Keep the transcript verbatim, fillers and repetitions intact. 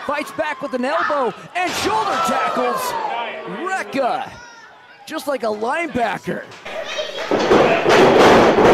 fights back with an elbow and shoulder tackles Rekka, just like a linebacker.